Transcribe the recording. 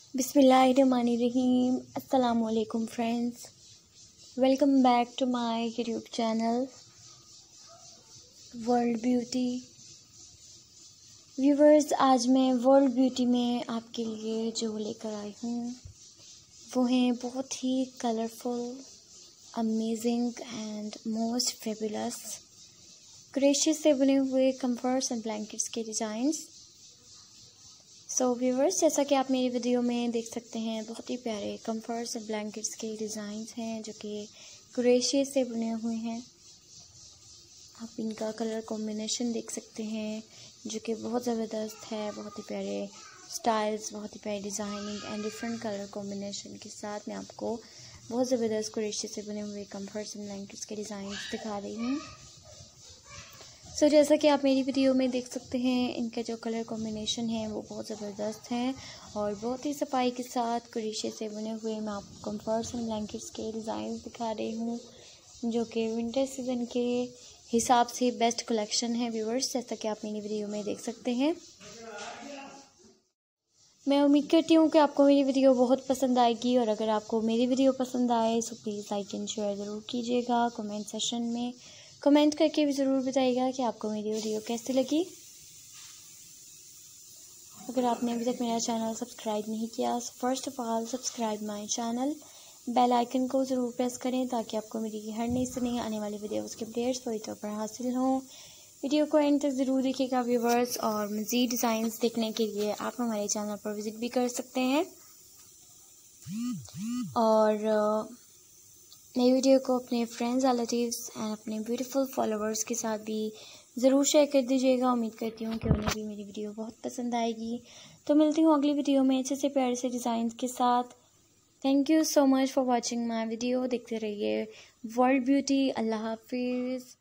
बिस्मिल्लाहिर्रहमानिर्रहीम। अस्सलाम वालेकुम friends, welcome back to my YouTube channel World Beauty. Viewers, आज मैं वर्ल्ड ब्यूटी में आपके लिए जो लेकर आई हूँ वो हैं बहुत ही colourful, amazing and most fabulous crochet से बने हुए कंफर्ट्स एंड ब्लैंकेट्स के डिज़ाइंस। सो व्यूवर्स, जैसा कि आप मेरी वीडियो में देख सकते हैं, बहुत ही प्यारे कंफर्ट्स एंड ब्लैंकेट्स के डिज़ाइंस हैं जो कि क्रोशे से बने हुए हैं। आप इनका कलर कॉम्बिनेशन देख सकते हैं जो कि बहुत ज़बरदस्त है। बहुत ही प्यारे स्टाइल्स, बहुत ही प्यारी designing and different colour combination के साथ मैं आपको बहुत ज़बरदस्त क्रोशे से बने हुए कंफर्ट्स एंड ब्लैंकेट्स के डिज़ाइंस दिखा रही हूँ। सो जैसा कि आप मेरी वीडियो में देख सकते हैं, इनका जो कलर कॉम्बिनेशन है वो बहुत ज़बरदस्त है और बहुत ही सफाई के साथ क्रोशे से बने हुए मैं आपको कंफर्ट्स एंड ब्लैंकेट्स के डिज़ाइन दिखा रही हूँ जो कि विंटर सीज़न के हिसाब से बेस्ट कलेक्शन है। व्यूअर्स, जैसा कि आप मेरी वीडियो में देख सकते हैं, मैं उम्मीद करती हूँ कि आपको मेरी वीडियो बहुत पसंद आएगी और अगर आपको मेरी वीडियो पसंद आए तो प्लीज़ लाइक एंड शेयर ज़रूर कीजिएगा। कमेंट सेशन में कमेंट करके भी ज़रूर बताइएगा कि आपको मेरी वीडियो कैसी लगी। अगर आपने अभी तक मेरा चैनल सब्सक्राइब नहीं किया, first of all subscribe my channel, bell icon को ज़रूर प्रेस करें ताकि आपको मेरी हर नई से नई आने वाली वीडियोज़ के अपडेट्स फौरी तौर पर हासिल हों। वीडियो को एंड तक ज़रूर देखिएगा व्यूवर्स, और मज़ीद डिज़ाइंस देखने के लिए आप हमारे चैनल पर विज़िट भी कर सकते हैं और नई वीडियो को अपने फ्रेंड्स, रिलेटिव्स एंड अपने ब्यूटीफुल फॉलोअर्स के साथ भी ज़रूर शेयर कर दीजिएगा। उम्मीद करती हूँ कि उन्हें भी मेरी वीडियो बहुत पसंद आएगी। तो मिलती हूँ अगली वीडियो में अच्छे से प्यारे से डिज़ाइंस के साथ। Thank you so much for watching my video. देखते रहिए वर्ल्ड ब्यूटी। अल्लाह हाफिज़।